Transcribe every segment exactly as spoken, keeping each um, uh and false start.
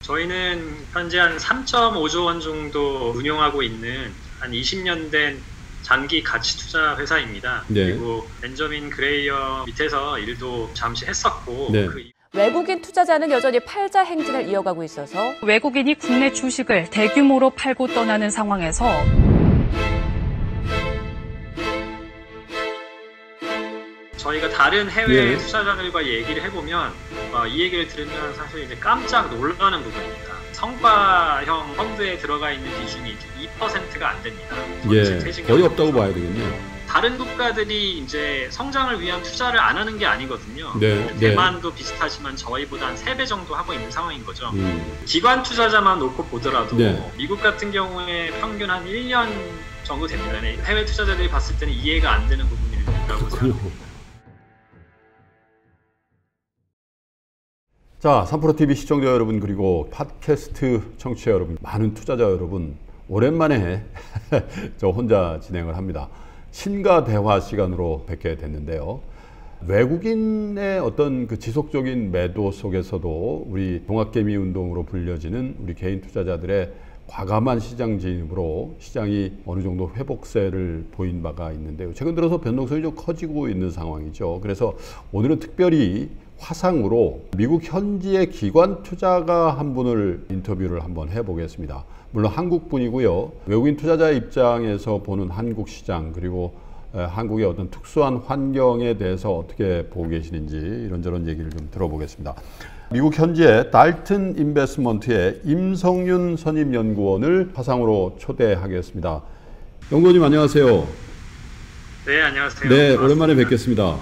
저희는 현재 한 삼점오조 원 정도 운용하고 있는 한 이십 년 된 장기 가치 투자 회사입니다. 네. 그리고 벤저민 그레이어 밑에서 일도 잠시 했었고 네. 그 외국인 투자자는 여전히 팔자 행진을 이어가고 있어서 외국인이 국내 주식을 대규모로 팔고 떠나는 상황에서 저희가 다른 해외 예. 투자자들과 얘기를 해보면 어, 이 얘기를 들으면 사실 이제 깜짝 놀라는 부분입니다. 성과형 펀드에 들어가 있는 비중이 이 퍼센트가 안 됩니다. 예, 거의 없다고 봐야 되겠네요. 다른 국가들이 이제 성장을 위한 투자를 안 하는 게 아니거든요. 네, 대만도 네. 비슷하지만 저희보다 한 세 배 정도 하고 있는 상황인 거죠. 음. 기관 투자자만 놓고 보더라도 네. 미국 같은 경우에 평균 한 일 년 정도 됩니다. 해외 투자자들이 봤을 때는 이해가 안 되는 부분이라고 생각합니다. 자, 삼프로티비 시청자 여러분, 그리고 팟캐스트 청취자 여러분, 많은 투자자 여러분, 오랜만에 저 혼자 진행을 합니다. 신과 대화 시간으로 뵙게 됐는데요. 외국인의 어떤 그 지속적인 매도 속에서도 우리 동학개미 운동으로 불려지는 우리 개인 투자자들의 과감한 시장 진입으로 시장이 어느 정도 회복세를 보인 바가 있는데요. 최근 들어서 변동성이 좀 커지고 있는 상황이죠. 그래서 오늘은 특별히 화상으로 미국 현지의 기관 투자가 한 분을 인터뷰를 한번 해보겠습니다. 물론 한국 분이고요. 외국인 투자자 입장에서 보는 한국 시장, 그리고 한국의 어떤 특수한 환경에 대해서 어떻게 보고 계시는지 이런저런 얘기를 좀 들어보겠습니다. 미국 현지의 달튼 인베스트먼트의 임성윤 선임연구원을 화상으로 초대하겠습니다. 연구원님 안녕하세요. 네, 안녕하세요. 네, 반갑습니다. 오랜만에 뵙겠습니다.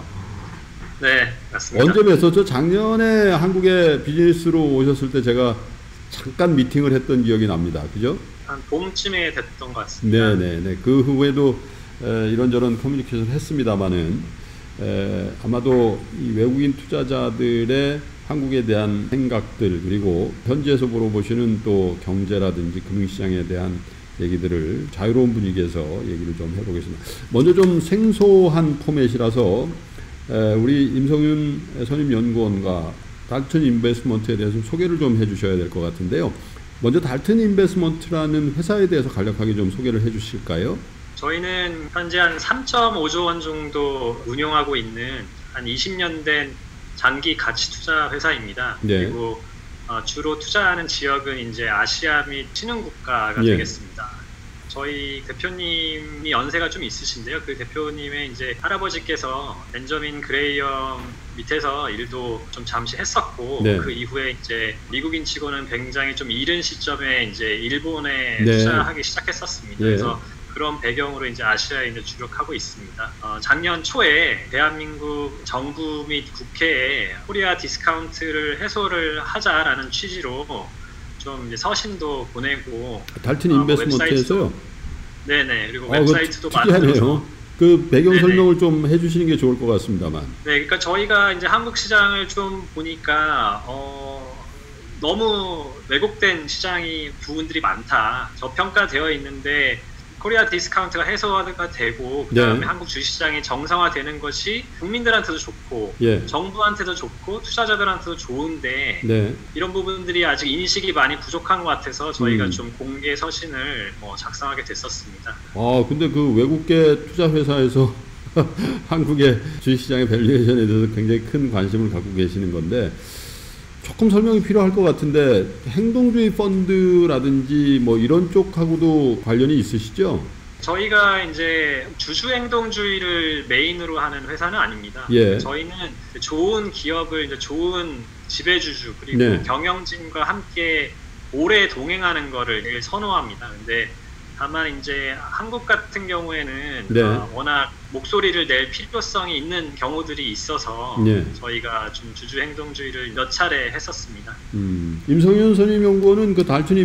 네, 맞습니다. 언제 뵀었죠? 작년에 한국에 비즈니스로 오셨을 때 제가 잠깐 미팅을 했던 기억이 납니다. 그죠? 한 봄쯤에 됐던 것 같습니다. 네네네. 그 후에도 에, 이런저런 커뮤니케이션을 했습니다만은 에, 아마도 이 외국인 투자자들의 한국에 대한 생각들, 그리고 현지에서 물어보시는 또 경제라든지 금융시장에 대한 얘기들을 자유로운 분위기에서 얘기를 좀 해보겠습니다. 먼저 좀 생소한 포맷이라서 에, 우리 임성윤 선임연구원과 달튼 인베스트먼트에 대해서 소개를 좀 해주셔야 될 것 같은데요. 먼저 달튼 인베스트먼트라는 회사에 대해서 간략하게 좀 소개를 해주실까요? 저희는 현재 한 삼점오조 원 정도 운용하고 있는 한 이십 년 된 장기 가치 투자 회사입니다. 네. 그리고 어, 주로 투자하는 지역은 이제 아시아 및 신흥국가가 예. 되겠습니다. 저희 대표님이 연세가 좀 있으신데요. 그 대표님의 이제 할아버지께서 벤저민 그레이어 밑에서 일도 좀 잠시 했었고, 네. 그 이후에 이제 미국인 치고는 굉장히 좀 이른 시점에 이제 일본에 네. 투자하기 시작했었습니다. 네. 그래서 그런 배경으로 이제 아시아에 이제 주력하고 있습니다. 어, 작년 초에 대한민국 정부 및 국회에 코리아 디스카운트를 해소를 하자라는 취지로 좀 이제 서신도 보내고 달튼 인베스트먼트에서요? 어, 네네. 그리고 아, 웹사이트도 만들어서 그 배경 설명을 좀 해주시는 게 좋을 것 같습니다만. 네, 그러니까 저희가 이제 한국 시장을 좀 보니까 어, 너무 왜곡된 시장이 부분들이 많다. 저평가되어 있는데 코리아 디스카운트가 해소가 되고 그다음에 네. 한국 주식시장이 정상화되는 것이 국민들한테도 좋고 예. 정부한테도 좋고 투자자들한테도 좋은데 네. 이런 부분들이 아직 인식이 많이 부족한 것 같아서 저희가 음. 좀 공개 서신을 뭐 작성하게 됐었습니다. 아 근데 그 외국계 투자 회사에서 한국의 주식시장의 밸류에이션에 대해서 굉장히 큰 관심을 갖고 계시는 건데 조금 설명이 필요할 것 같은데 행동주의 펀드라든지 뭐 이런 쪽하고도 관련이 있으시죠? 저희가 이제 주주행동주의를 메인으로 하는 회사는 아닙니다. 예. 저희는 좋은 기업을 이제 좋은 지배주주 그리고 네. 경영진과 함께 오래 동행하는 거를 선호합니다. 근데 다만 이제 한국 같은 경우에는 네. 어, 워낙 목소리를 낼 필요성이 있는 경우들이 있어서 네. 저희가 좀 주주행동주의를 몇 차례 했었습니다. 음, 임성윤 선임연구원은 그 달튼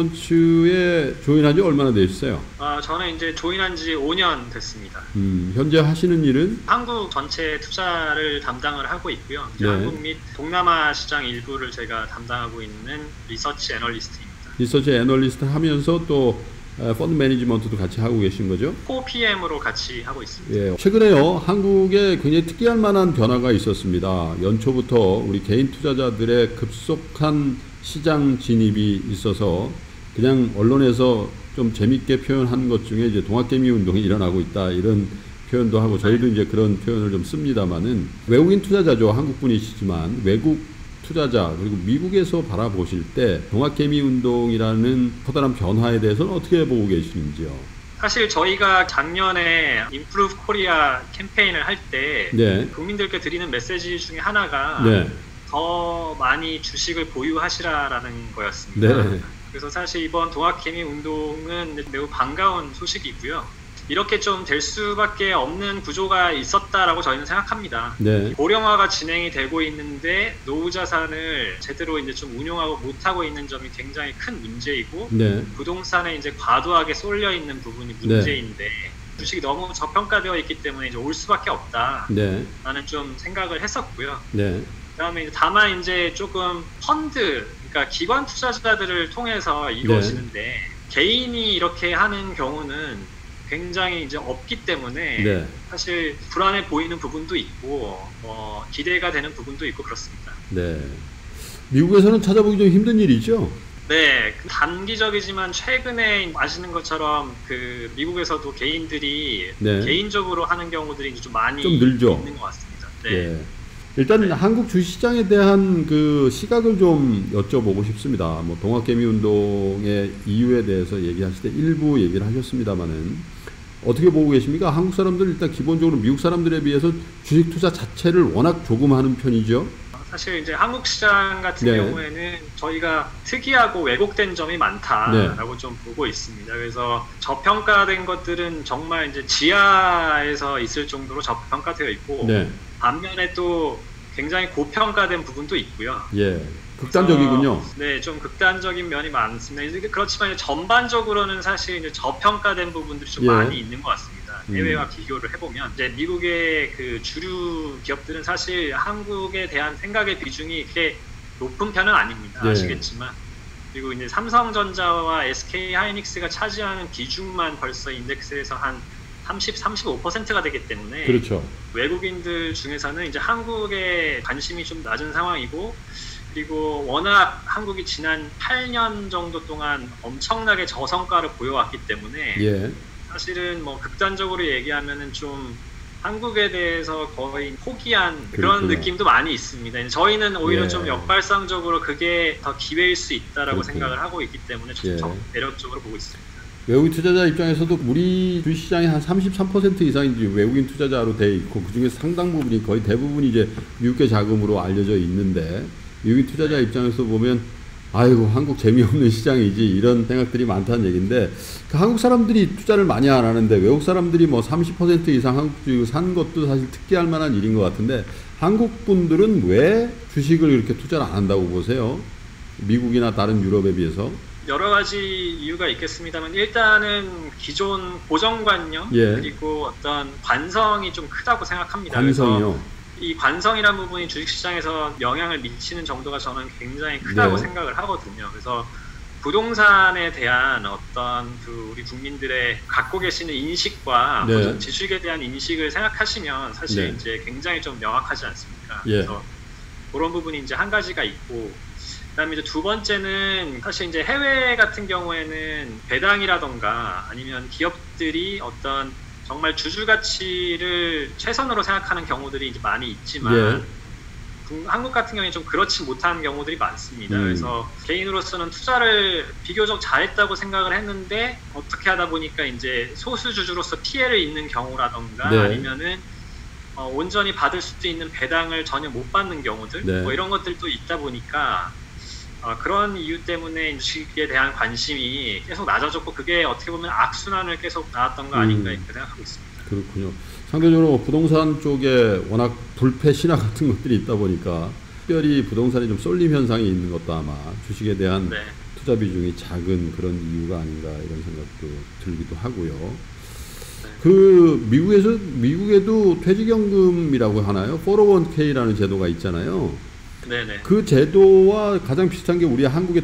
인베스트먼트에 조인한 지 얼마나 되셨어요? 어, 저는 이제 조인한 지 오 년 됐습니다. 음, 현재 하시는 일은? 한국 전체 투자를 담당을 하고 있고요. 네. 한국 및 동남아 시장 일부를 제가 담당하고 있는 리서치 애널리스트입니다. 리서치 애널리스트 하면서 또 펀드 매니지먼트도 같이 하고 계신 거죠? 코피엠으로 같이 하고 있습니다. 예, 최근에요 한국에 굉장히 특이할 만한 변화가 있었습니다. 연초부터 우리 개인 투자자들의 급속한 시장 진입이 있어서 그냥 언론에서 좀 재밌게 표현한 것 중에 이제 동학개미 운동이 일어나고 있다 이런 표현도 하고 저희도 이제 그런 표현을 좀 씁니다만은 외국인 투자자죠. 한국 분이시지만 외국 투자자 그리고 미국에서 바라보실 때 동학개미 운동이라는 커다란 변화에 대해서는 어떻게 보고 계시는지요? 사실 저희가 작년에 임프루브 코리아 캠페인을 할 때 네. 국민들께 드리는 메시지 중에 하나가 네. 더 많이 주식을 보유하시라라는 거였습니다. 네. 그래서 사실 이번 동학개미 운동은 매우 반가운 소식이고요. 이렇게 좀 될 수밖에 없는 구조가 있었다라고 저희는 생각합니다. 네. 고령화가 진행이 되고 있는데 노후 자산을 제대로 이제 좀 운용하고 못하고 있는 점이 굉장히 큰 문제이고 네. 부동산에 이제 과도하게 쏠려 있는 부분이 문제인데 네. 주식이 너무 저평가되어 있기 때문에 이제 올 수밖에 없다. 네. 라는 좀 생각을 했었고요. 네. 그다음에 이제 다만 이제 조금 펀드, 그러니까 기관 투자자들을 통해서 이루어지는데 네. 개인이 이렇게 하는 경우는 굉장히 이제 없기 때문에 네. 사실 불안해 보이는 부분도 있고 어, 기대가 되는 부분도 있고 그렇습니다. 네. 미국에서는 찾아보기 좀 힘든 일이죠? 네. 단기적이지만 최근에 아시는 것처럼 그 미국에서도 개인들이 네. 개인적으로 하는 경우들이 좀 많이 좀 늘죠? 있는 것 같습니다. 네. 네. 일단 네. 한국 주식시장에 대한 그 시각을 좀 여쭤보고 싶습니다. 뭐 동학개미 운동의 이유에 대해서 얘기하실 때 일부 얘기를 하셨습니다만은 어떻게 보고 계십니까? 한국 사람들 일단 기본적으로 미국 사람들에 비해서 주식 투자 자체를 워낙 조금 하는 편이죠. 사실 이제 한국 시장 같은 네. 경우에는 저희가 특이하고 왜곡된 점이 많다라고 네. 좀 보고 있습니다. 그래서 저평가된 것들은 정말 이제 지하에서 있을 정도로 저평가되어 있고 네. 반면에 또 굉장히 고평가된 부분도 있고요. 예. 극단적이군요. 네, 좀 극단적인 면이 많습니다. 그렇지만 전반적으로는 사실 이제 저평가된 부분들이 좀 예. 많이 있는 것 같습니다. 해외와 음. 비교를 해보면 이제 미국의 그 주류 기업들은 사실 한국에 대한 생각의 비중이 그렇게 높은 편은 아닙니다. 예. 아시겠지만 그리고 이제 삼성전자와 에스케이하이닉스가 차지하는 비중만 벌써 인덱스에서 한 삼십, 삼십오 퍼센트가 되기 때문에 그렇죠. 외국인들 중에서는 이제 한국에 관심이 좀 낮은 상황이고 그리고 워낙 한국이 지난 팔 년 정도 동안 엄청나게 저성과를 보여왔기 때문에 예. 사실은 뭐 극단적으로 얘기하면은 좀 한국에 대해서 거의 포기한 그런 그렇구나. 느낌도 많이 있습니다. 저희는 오히려 예. 좀 역발상적으로 그게 더 기회일 수 있다라고 그렇구나. 생각을 하고 있기 때문에 좀 예. 매력적으로 보고 있습니다. 외국인 투자자 입장에서도 우리 주식시장이 한 삼십삼 퍼센트 이상이 외국인 투자자로 돼 있고 그 중에 상당 부분이 거의 대부분이 이제 미국계 자금으로 알려져 있는데 미국인 투자자 입장에서 보면 아이고 한국 재미없는 시장이지 이런 생각들이 많다는 얘기인데 그 한국 사람들이 투자를 많이 안 하는데 외국 사람들이 뭐 삼십 퍼센트 이상 한국 주식 산 것도 사실 특기할 만한 일인 것 같은데 한국 분들은 왜 주식을 이렇게 투자를 안 한다고 보세요? 미국이나 다른 유럽에 비해서? 여러 가지 이유가 있겠습니다만 일단은 기존 고정관념 예. 그리고 어떤 관성이 좀 크다고 생각합니다. 관성이요? 이 관성이란 부분이 주식시장에서 영향을 미치는 정도가 저는 굉장히 크다고 네. 생각을 하거든요. 그래서 부동산에 대한 어떤 그 우리 국민들의 갖고 계시는 인식과 네. 주식에 대한 인식을 생각하시면 사실 네. 이제 굉장히 좀 명확하지 않습니까? 예. 그래서 그런 부분이 이제 한 가지가 있고 그다음에 이제 두 번째는 사실 이제 해외 같은 경우에는 배당이라던가 아니면 기업들이 어떤 정말 주주 가치를 최선으로 생각하는 경우들이 이제 많이 있지만 예. 한국 같은 경우에 좀 그렇지 못한 경우들이 많습니다. 음. 그래서 개인으로서는 투자를 비교적 잘했다고 생각을 했는데 어떻게 하다 보니까 이제 소수 주주로서 피해를 입는 경우라던가 네. 아니면은 어, 온전히 받을 수도 있는 배당을 전혀 못 받는 경우들 네. 뭐 이런 것들도 있다 보니까 어, 그런 이유 때문에 주식에 대한 관심이 계속 낮아졌고 그게 어떻게 보면 악순환을 계속 나왔던 거 아닌가 이렇게 음, 생각하고 있습니다. 그렇군요. 상대적으로 부동산 쪽에 워낙 불패 신화 같은 것들이 있다 보니까 특별히 부동산에 좀 쏠림 현상이 있는 것도 아마 주식에 대한 네. 투자 비중이 작은 그런 이유가 아닌가 이런 생각도 들기도 하고요. 네. 그 미국에서 미국에도 퇴직연금이라고 하나요? 포러원케이라는 제도가 있잖아요. 네네. 그 제도와 가장 비슷한 게 우리 한국의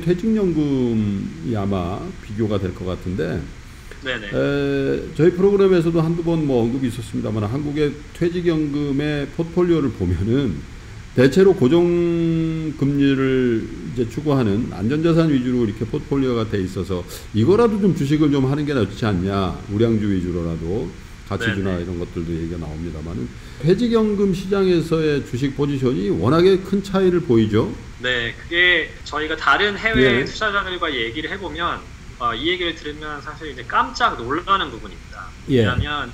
퇴직연금이 아마 비교가 될 것 같은데 네네. 에, 저희 프로그램에서도 한두 번 뭐 언급이 있었습니다만 한국의 퇴직연금의 포트폴리오를 보면은 대체로 고정금리를 이제 추구하는 안전자산 위주로 이렇게 포트폴리오가 돼 있어서 이거라도 좀 주식을 좀 하는 게 낫지 않냐. 우량주 위주로라도 가치주나 네네. 이런 것들도 얘기가 나옵니다만은 퇴직연금 시장에서의 주식 포지션이 워낙에 큰 차이를 보이죠. 네, 그게 저희가 다른 해외 네. 투자자들과 얘기를 해보면 어, 이 얘기를 들으면 사실 이제 깜짝 놀라는 부분입니다. 예. 왜냐하면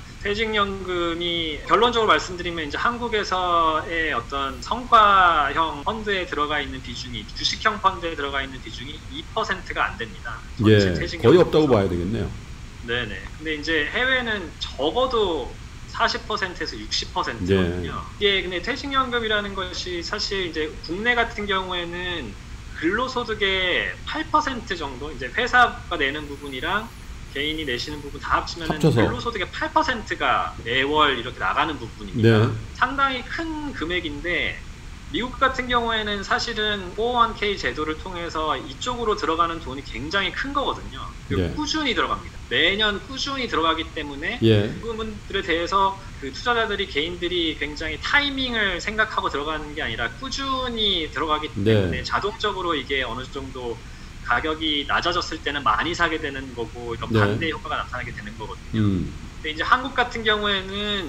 퇴직연금이 결론적으로 말씀드리면 이제 한국에서의 어떤 성과형 펀드에 들어가 있는 비중이 주식형 펀드에 들어가 있는 비중이 이 퍼센트가 안 됩니다. 예, 거의 없다고 봐야 되겠네요. 네네. 근데 이제 해외는 적어도 사십 퍼센트에서 육십 퍼센트거든요. 예. 이게 근데 퇴직연금이라는 것이 사실 이제 국내 같은 경우에는 근로소득의 팔 퍼센트 정도, 이제 회사가 내는 부분이랑 개인이 내시는 부분 다 합치면 근로소득의 팔 퍼센트가 매월 이렇게 나가는 부분입니다. 네. 상당히 큰 금액인데 미국 같은 경우에는 사실은 포오원케이 제도를 통해서 이쪽으로 들어가는 돈이 굉장히 큰 거거든요. 그리고 네. 꾸준히 들어갑니다. 매년 꾸준히 들어가기 때문에 예. 그 부분들에 대해서 그 투자자들이 개인들이 굉장히 타이밍을 생각하고 들어가는 게 아니라 꾸준히 들어가기 때문에 네. 자동적으로 이게 어느 정도 가격이 낮아졌을 때는 많이 사게 되는 거고 이런 네. 반대 효과가 나타나게 되는 거거든요. 음. 근데 이제 한국 같은 경우에는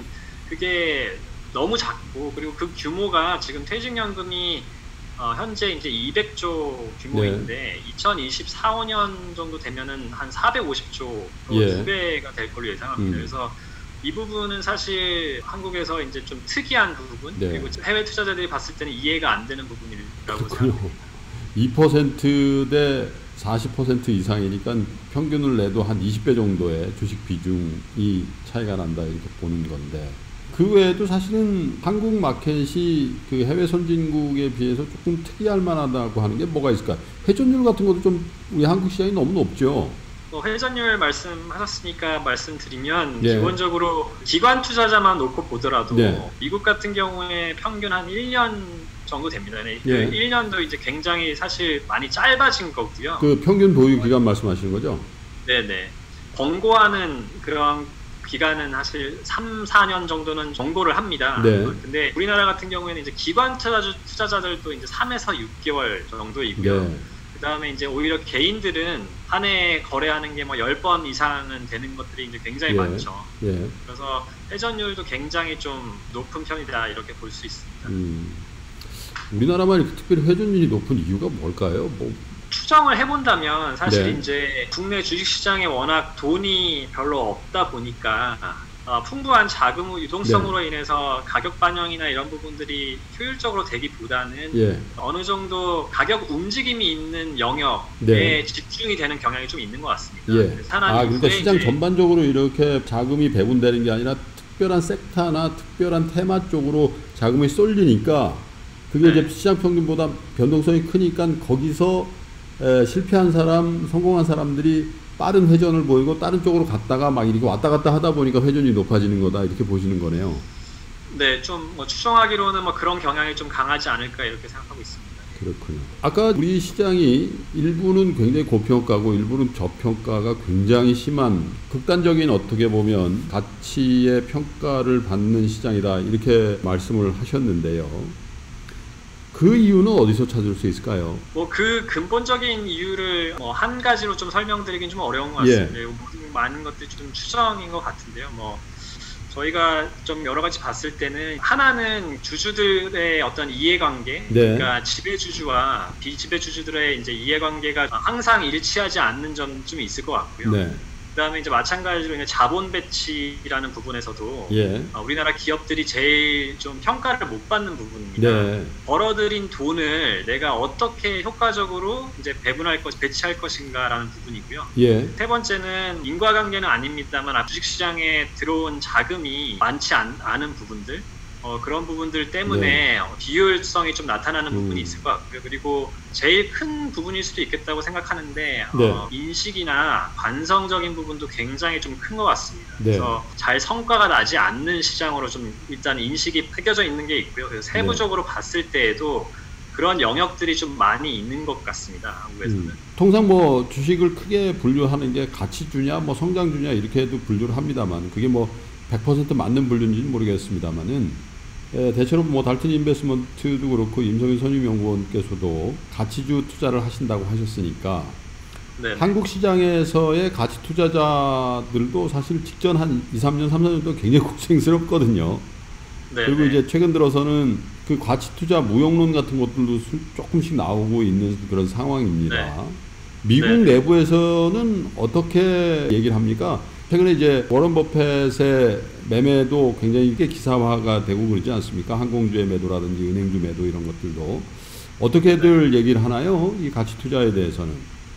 그게 너무 작고 그리고 그 규모가 지금 퇴직연금이 어, 현재 이제 이백조 규모인데 네. 이천이십사, 오 년 정도 되면은 한 사백오십조 예. 두 배가 될 걸로 예상합니다. 음. 그래서 이 부분은 사실 한국에서 이제 좀 특이한 부분 네. 그리고 해외 투자자들이 봤을 때는 이해가 안 되는 부분이라고 생각합니다. 이 퍼센트 대 사십 퍼센트 이상이니까 평균을 내도 한 이십 배 정도의 주식 비중이 차이가 난다 이렇게 보는 건데 그 외에도 사실은 한국 마켓이 그 해외 선진국에 비해서 조금 특이할 만하다고 하는 게 뭐가 있을까? 회전율 같은 것도 좀 우리 한국 시장이 너무 높죠. 뭐 회전율 말씀하셨으니까 말씀드리면 네. 기본적으로 기관 투자자만 놓고 보더라도 네. 미국 같은 경우에 평균 한 일 년 정도 됩니다. 네. 그 예. 일 년도 이제 굉장히 사실 많이 짧아진 거고요. 그 평균 보유 기간 말씀하시는 거죠? 네네. 권고하는 그런 기간은 사실 삼, 사 년 정도는 권고를 합니다. 네. 근데 우리나라 같은 경우에는 이제 기관 투자자, 투자자들도 이제 삼에서 육 개월 정도이고요. 네. 그 다음에 이제 오히려 개인들은 한 해 거래하는 게 뭐 열 번 이상은 되는 것들이 이제 굉장히 예. 많죠. 예. 그래서 회전율도 굉장히 좀 높은 편이다 이렇게 볼 수 있습니다. 음. 우리나라만 이렇게 특별히 회전율이 높은 이유가 뭘까요? 뭐 추정을 해본다면 사실 네. 이제 국내 주식시장에 워낙 돈이 별로 없다 보니까 어, 풍부한 자금 유동성으로 네. 인해서 가격 반영이나 이런 부분들이 효율적으로 되기보다는 예. 어느 정도 가격 움직임이 있는 영역에 네. 집중이 되는 경향이 좀 있는 것 같습니다. 예. 아, 그러니까 시장 전반적으로 이렇게 자금이 배분되는 게 아니라 특별한 섹터나 특별한 테마 쪽으로 자금이 쏠리니까 그게 네. 이제 시장 평균보다 변동성이 크니까 거기서 에, 실패한 사람, 성공한 사람들이 빠른 회전을 보이고 다른 쪽으로 갔다가 막 이렇게 왔다 갔다 하다 보니까 회전이 높아지는 거다 이렇게 보시는 거네요. 네, 좀 뭐 추정하기로는 뭐 그런 경향이 좀 강하지 않을까 이렇게 생각하고 있습니다. 그렇군요. 아까 우리 시장이 일부는 굉장히 고평가고 일부는 저평가가 굉장히 심한 극단적인 어떻게 보면 가치의 평가를 받는 시장이다 이렇게 말씀을 하셨는데요. 그 이유는 어디서 찾을 수 있을까요? 뭐 그 근본적인 이유를 뭐 한 가지로 좀 설명드리긴 좀 어려운 것 같습니다. 예. 모든 많은 것들이 좀 추정인 것 같은데요. 뭐 저희가 좀 여러 가지 봤을 때는 하나는 주주들의 어떤 이해관계, 네. 그러니까 지배주주와 비지배주주들의 이제 이해관계가 항상 일치하지 않는 점 좀 있을 것 같고요. 네. 그다음에 이제 마찬가지로 이제 자본 배치라는 부분에서도 예. 어, 우리나라 기업들이 제일 좀 평가를 못 받는 부분입니다. 네. 벌어들인 돈을 내가 어떻게 효과적으로 이제 배분할 것, 배치할 것인가라는 부분이고요. 예. 세 번째는 인과관계는 아닙니다만 주식시장에 들어온 자금이 많지 않, 않은 부분들. 어, 그런 부분들 때문에 네. 비효율성이 좀 나타나는 음. 부분이 있을 것 같고요. 그리고 제일 큰 부분일 수도 있겠다고 생각하는데 네. 어, 인식이나 관성적인 부분도 굉장히 좀 큰 것 같습니다. 네. 그래서 잘 성과가 나지 않는 시장으로 좀 일단 인식이 새겨져 있는 게 있고요. 그래서 세부적으로 네. 봤을 때에도 그런 영역들이 좀 많이 있는 것 같습니다. 한국에서는. 음. 통상 뭐 주식을 크게 분류하는 게 가치주냐 뭐 성장주냐 이렇게도 분류를 합니다만 그게 뭐 백 퍼센트 맞는 분류인지는 모르겠습니다만은 예, 대체로 뭐 달튼 인베스먼트도 그렇고 임성윤 선임연구원께서도 가치주 투자를 하신다고 하셨으니까 네네. 한국 시장에서의 가치 투자자들도 사실 직전 한 이, 삼 년, 삼, 사 년 동안 굉장히 고생스럽거든요. 네네. 그리고 이제 최근 들어서는 그 가치 투자 무용론 같은 것들도 조금씩 나오고 있는 그런 상황입니다. 네. 미국 네네. 내부에서는 어떻게 얘기를 합니까? 최근에 이제 워런 버펫의 매매도 굉장히 이게 기사화가 되고 그러지 않습니까? 항공주의 매도라든지 은행주 매도 이런 것들도 어떻게들 네. 얘기를 하나요? 이 가치 투자에 대해서는.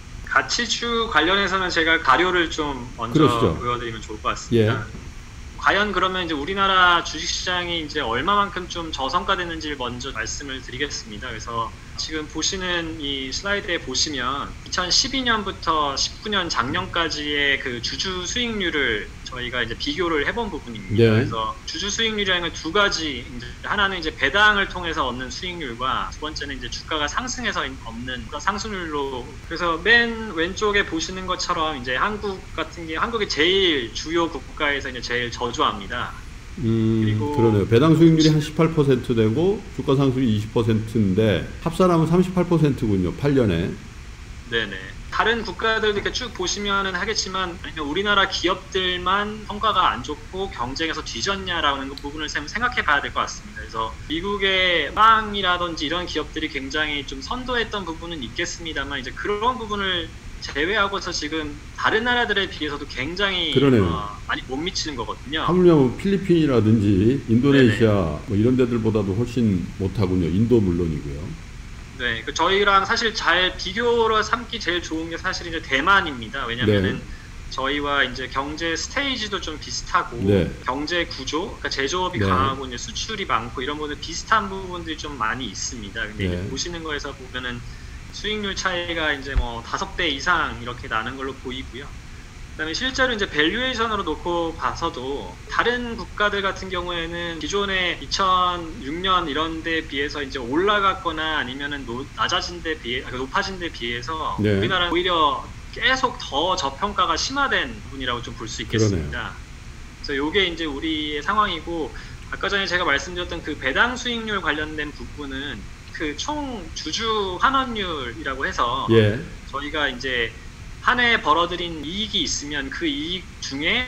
가치주 관련해서는 제가 가료를 좀 먼저 그러시죠. 보여드리면 좋을 것 같습니다. 예. 과연 그러면 이제 우리나라 주식시장이 이제 얼마만큼 좀 저성과됐는지를 먼저 말씀을 드리겠습니다. 그래서 지금 보시는 이 슬라이드에 보시면 이천십이 년부터 십구 년 작년까지의 그 주주 수익률을 저희가 이제 비교를 해본 부분입니다. 네. 그래서 주주 수익률이라는 건 두 가지, 이제 하나는 이제 배당을 통해서 얻는 수익률과 두 번째는 이제 주가가 상승해서 얻는 상승률로. 그래서 맨 왼쪽에 보시는 것처럼 이제 한국 같은 게 한국이 제일 주요 국가에서 이제 제일 저조합니다. 음, 그리고 그러네요. 배당 수익률이 한 십팔 퍼센트 되고 주가 상승률이 이십 퍼센트인데 합산하면 삼십팔 퍼센트군요. 팔 년에. 네네. 다른 국가들 이렇게 쭉 보시면은 하겠지만 우리나라 기업들만 성과가 안 좋고 경쟁에서 뒤졌냐라는 부분을 생각해 봐야 될 것 같습니다. 그래서 미국의 빵이라든지 이런 기업들이 굉장히 좀 선도했던 부분은 있겠습니다만 이제 그런 부분을 제외하고서 지금 다른 나라들에 비해서도 굉장히 어, 많이 못 미치는 거거든요. 하물며 필리핀이라든지 인도네시아 뭐 이런 데들보다도 훨씬 못하군요. 인도 물론이고요. 네, 그 저희랑 사실 잘 비교로 삼기 제일 좋은 게 사실 이제 대만입니다. 왜냐면은 네. 저희와 이제 경제 스테이지도 좀 비슷하고 네. 경제 구조, 그러니까 제조업이 네. 강하고 이제 수출이 많고 이런 부분 비슷한 부분들이 좀 많이 있습니다. 근데 네. 이제 보시는 거에서 보면은 수익률 차이가 이제 뭐 다섯 배 이상 이렇게 나는 걸로 보이고요. 그다음에 실제로 이제 밸류에이션으로 놓고 봐서도 다른 국가들 같은 경우에는 기존에 이천육 년 이런 데 비해서 이제 올라갔거나 아니면은 노, 낮아진 데 비해 높아진 데 비해서 네. 우리나라는 오히려 계속 더 저평가가 심화된 부분이라고 좀 볼 수 있겠습니다. 그러네요. 그래서 요게 이제 우리의 상황이고 아까 전에 제가 말씀드렸던 그 배당 수익률 관련된 부분은 그 총 주주 환원율이라고 해서 예. 저희가 이제 한 해 벌어들인 이익이 있으면 그 이익 중에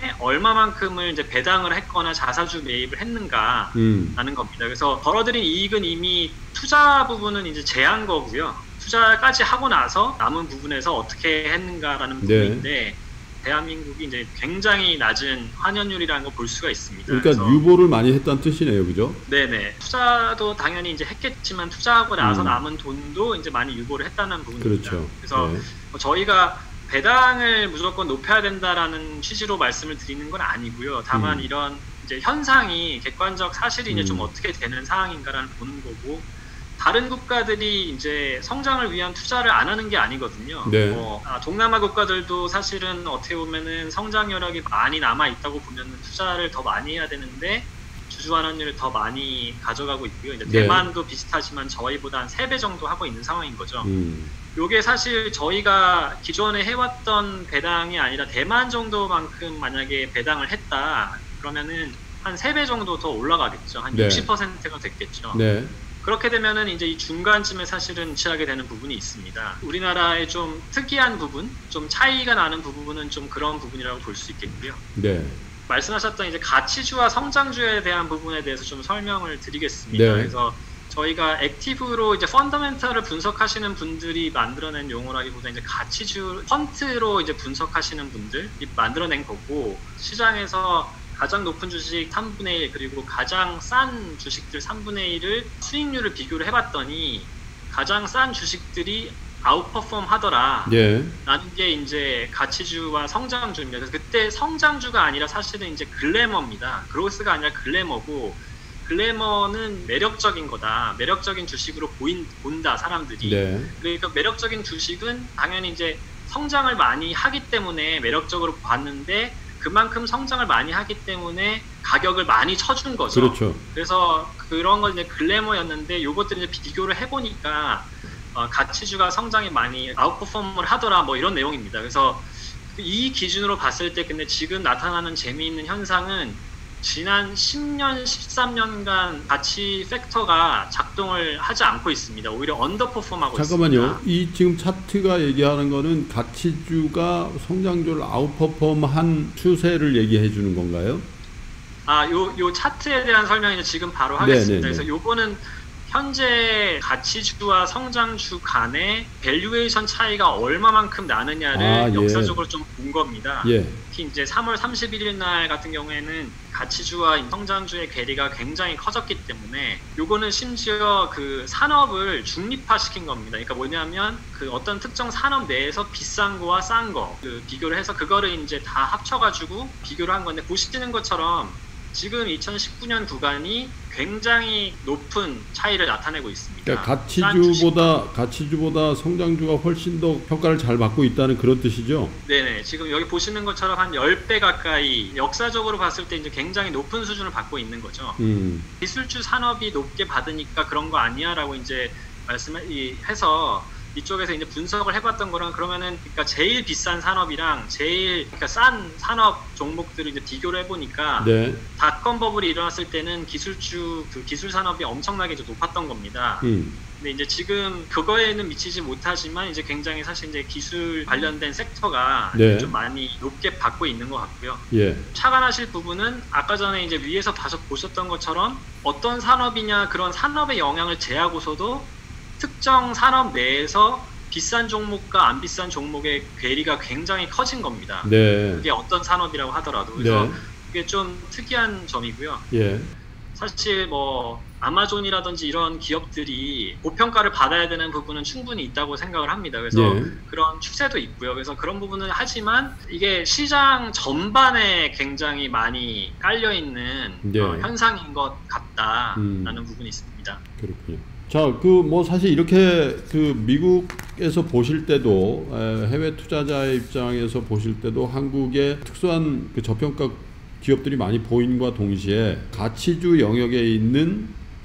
얼마만큼을 이제 배당을 했거나 자사주 매입을 했는가 음. 라는 겁니다. 그래서 벌어들인 이익은 이미 투자 부분은 이제 제한 거고요. 투자까지 하고 나서 남은 부분에서 어떻게 했는가라는 부분인데 네. 대한민국이 이제 굉장히 낮은 환원율이라는 걸 볼 수가 있습니다. 그러니까 유보를 많이 했다는 뜻이네요, 그죠? 네네. 투자도 당연히 이제 했겠지만 투자하고 나서 음. 남은 돈도 이제 많이 유보를 했다는 부분입니다. 그렇죠. 그래서 네. 뭐 저희가 배당을 무조건 높여야 된다라는 취지로 말씀을 드리는 건 아니고요. 다만 음. 이런 이제 현상이 객관적 사실이 이제 음. 좀 어떻게 되는 상황인가를 보는 거고. 다른 국가들이 이제 성장을 위한 투자를 안 하는 게 아니거든요. 네. 뭐, 아, 동남아 국가들도 사실은 어떻게 보면은 성장 여력이 많이 남아 있다고 보면은 투자를 더 많이 해야 되는데 주주 환원율을 더 많이 가져가고 있고요. 이제 네. 대만도 비슷하지만 저희보다 한 세 배 정도 하고 있는 상황인 거죠. 음. 요게 사실 저희가 기존에 해왔던 배당이 아니라 대만 정도만큼 만약에 배당을 했다 그러면은 한 세 배 정도 더 올라가겠죠. 한 네. 육십 퍼센트가 됐겠죠. 네. 그렇게 되면은 이제 이 중간쯤에 사실은 취하게 되는 부분이 있습니다. 우리나라의 좀 특이한 부분, 좀 차이가 나는 부분은 좀 그런 부분이라고 볼 수 있겠고요. 네. 말씀하셨던 이제 가치주와 성장주에 대한 부분에 대해서 좀 설명을 드리겠습니다. 네. 그래서 저희가 액티브로 이제 펀더멘탈을 분석하시는 분들이 만들어낸 용어라기보다 이제 가치주 펀트로 이제 분석하시는 분들이 만들어낸 거고 시장에서 가장 높은 주식 삼분의 일 그리고 가장 싼 주식들 삼분의 일을 수익률을 비교를 해봤더니 가장 싼 주식들이 아웃퍼폼 하더라 예. 라는 게 이제 가치주와 성장주입니다. 그래서 그때 성장주가 아니라 사실은 이제 글래머입니다. 그로스가 아니라 글래머고 글래머는 매력적인 거다. 매력적인 주식으로 보인, 본다 사람들이. 네. 그러니까 매력적인 주식은 당연히 이제 성장을 많이 하기 때문에 매력적으로 봤는데 그만큼 성장을 많이 하기 때문에 가격을 많이 쳐준 거죠. 그렇죠. 그래서 그런 건 이제 글래머였는데 요것들을 이제 비교를 해보니까 어, 가치주가 성장이 많이 아웃퍼폼을 하더라 뭐 이런 내용입니다. 그래서 이 기준으로 봤을 때 근데 지금 나타나는 재미있는 현상은 지난 십 년, 십삼 년간 가치 팩터가 작동을 하지 않고 있습니다. 오히려 언더퍼폼하고 잠깐만요. 있습니다. 잠깐만요. 이 지금 차트가 얘기하는 거는 가치주가 성장주를 아웃퍼폼한 추세를 얘기해 주는 건가요? 아, 요, 요 차트에 대한 설명을 지금 바로 하겠습니다. 네네네. 그래서 요거는 현재 가치주와 성장주 간의 밸류에이션 차이가 얼마만큼 나느냐를 아, 예. 역사적으로 좀 본 겁니다. 예. 특히 이제 삼월 삼십일일 날 같은 경우에는 가치주와 성장주의 괴리가 굉장히 커졌기 때문에 요거는 심지어 그 산업을 중립화시킨 겁니다. 그러니까 뭐냐면 그 어떤 특정 산업 내에서 비싼 거와 싼 거 그 비교를 해서 그거를 이제 다 합쳐가지고 비교를 한 건데, 보시는 것처럼 지금 이천십구 년 구간이 굉장히 높은 차이를 나타내고 있습니다. 그러니까 가치주보다 가치주보다 성장주가 훨씬 더 평가를 잘 받고 있다는 그런 뜻이죠? 네네. 지금 여기 보시는 것처럼 한 십 배 가까이 역사적으로 봤을 때 이제 굉장히 높은 수준을 받고 있는 거죠. 음. 기술주 산업이 높게 받으니까 그런 거 아니야 라고 이제 말씀해서 이쪽에서 이제 분석을 해봤던 거랑, 그러면은 그러니까 제일 비싼 산업이랑 제일 그러니까 싼 산업 종목들을 이제 비교를 해보니까 네. 닷컴 버블이 일어났을 때는 기술주 그 기술 산업이 엄청나게 이제 높았던 겁니다. 음. 근데 이제 지금 그거에는 미치지 못하지만 이제 굉장히 사실 이제 기술 관련된 섹터가 네. 좀 많이 높게 받고 있는 것 같고요. 예. 착안하실 부분은 아까 전에 이제 위에서 봐서 보셨던 것처럼 어떤 산업이냐 그런 산업의 영향을 제하고서도 특정 산업 내에서 비싼 종목과 안 비싼 종목의 괴리가 굉장히 커진 겁니다. 네. 그게 어떤 산업이라고 하더라도. 그래서 네. 그게 좀 특이한 점이고요. 예. 사실 뭐 아마존이라든지 이런 기업들이 고평가를 받아야 되는 부분은 충분히 있다고 생각을 합니다. 그래서 예. 그런 추세도 있고요. 그래서 그런 부분은 하지만 이게 시장 전반에 굉장히 많이 깔려있는 예. 어, 현상인 것 같다라는 음. 부분이 있습니다. 그렇군요. 자, 그 뭐 사실 이렇게 그 미국에서 보실 때도 해외 투자자의 입장에서 보실 때도 한국의 특수한 그 저평가 기업들이 많이 보임과 동시에 가치주 영역에 있는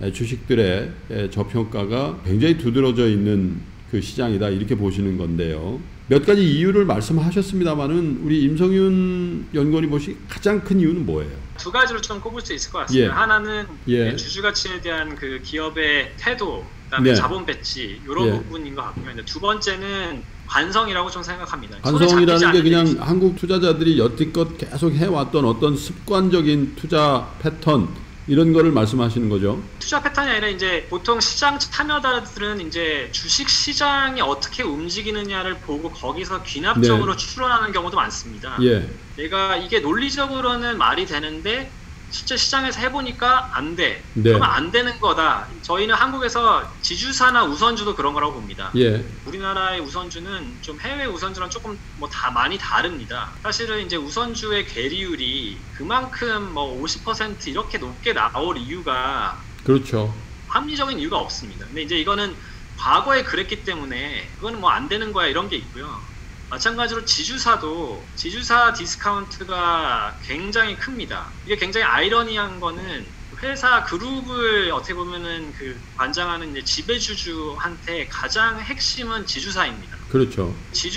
주식들의 저평가가 굉장히 두드러져 있는 그 시장이다, 이렇게 보시는 건데요. 몇 가지 이유를 말씀하셨습니다만은 우리 임성윤 연구원이 보시 가장 큰 이유는 뭐예요? 두 가지로 좀 꼽을 수 있을 것 같습니다. 예. 하나는 예. 주주 가치에 대한 그 기업의 태도, 그다음에 네. 자본 배치 이런 예. 부분인 것 같고요. 두 번째는 관성이라고 좀 생각합니다. 관성이라는 게 그냥 한국 투자자들이 여태껏 계속 해왔던 어떤 습관적인 투자 패턴, 이런 거를 말씀하시는 거죠? 투자 패턴이 아니라 이제 보통 시장 참여자들은 이제 주식 시장이 어떻게 움직이느냐를 보고 거기서 귀납적으로 네. 추론하는 경우도 많습니다. 예. 내가 이게 논리적으로는 말이 되는데 실제 시장에서 해보니까 안 돼. 네. 그러면 안 되는 거다. 저희는 한국에서 지주사나 우선주도 그런 거라고 봅니다. 예. 우리나라의 우선주는 좀 해외 우선주랑 조금 뭐 다 많이 다릅니다. 사실은 이제 우선주의 괴리율이 그만큼 뭐 오십 퍼센트 이렇게 높게 나올 이유가, 그렇죠. 합리적인 이유가 없습니다. 근데 이제 이거는 과거에 그랬기 때문에 그거는 뭐 안 되는 거야 이런 게 있고요. 마찬가지로 지주사도 지주사 디스카운트가 굉장히 큽니다. 이게 굉장히 아이러니한 거는 회사 그룹을 어떻게 보면은 그 관장하는 이제 지배주주한테 가장 핵심은 지주사입니다. 그렇죠.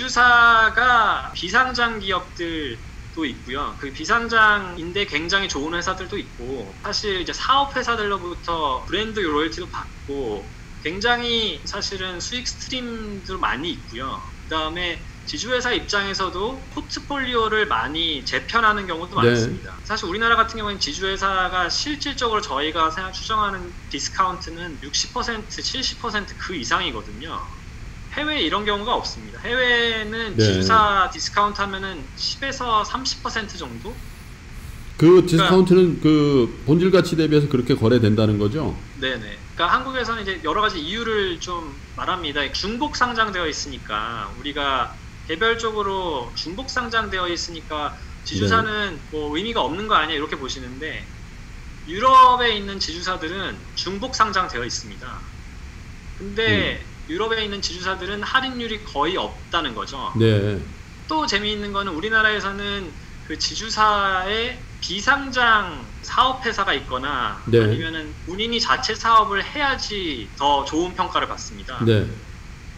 지주사가 비상장 기업들도 있고요. 그 비상장인데 굉장히 좋은 회사들도 있고, 사실 이제 사업 회사들로부터 브랜드 로열티도 받고 굉장히 사실은 수익 스트림도 많이 있고요. 그 다음에 지주회사 입장에서도 포트폴리오를 많이 재편하는 경우도 네. 많습니다. 사실 우리나라 같은 경우는 지주회사가 실질적으로 저희가 생각 추정하는 디스카운트는 육십 퍼센트, 칠십 퍼센트 그 이상이거든요. 해외에 이런 경우가 없습니다. 해외는 네. 지주사 디스카운트 하면은 십에서 삼십 퍼센트 정도? 그 디스카운트는 그러니까, 그 본질 가치 대비해서 그렇게 거래된다는 거죠? 네네. 그러니까 한국에서는 이제 여러 가지 이유를 좀 말합니다. 중복 상장되어 있으니까, 우리가 개별적으로 중복 상장되어 있으니까 지주사는 네. 뭐 의미가 없는 거 아니야 이렇게 보시는데, 유럽에 있는 지주사들은 중복 상장되어 있습니다. 근데 음. 유럽에 있는 지주사들은 할인율이 거의 없다는 거죠. 네. 또 재미있는 거는 우리나라에서는 그 지주사의 비상장 사업회사가 있거나 네. 아니면은 본인이 자체 사업을 해야지 더 좋은 평가를 받습니다. 네.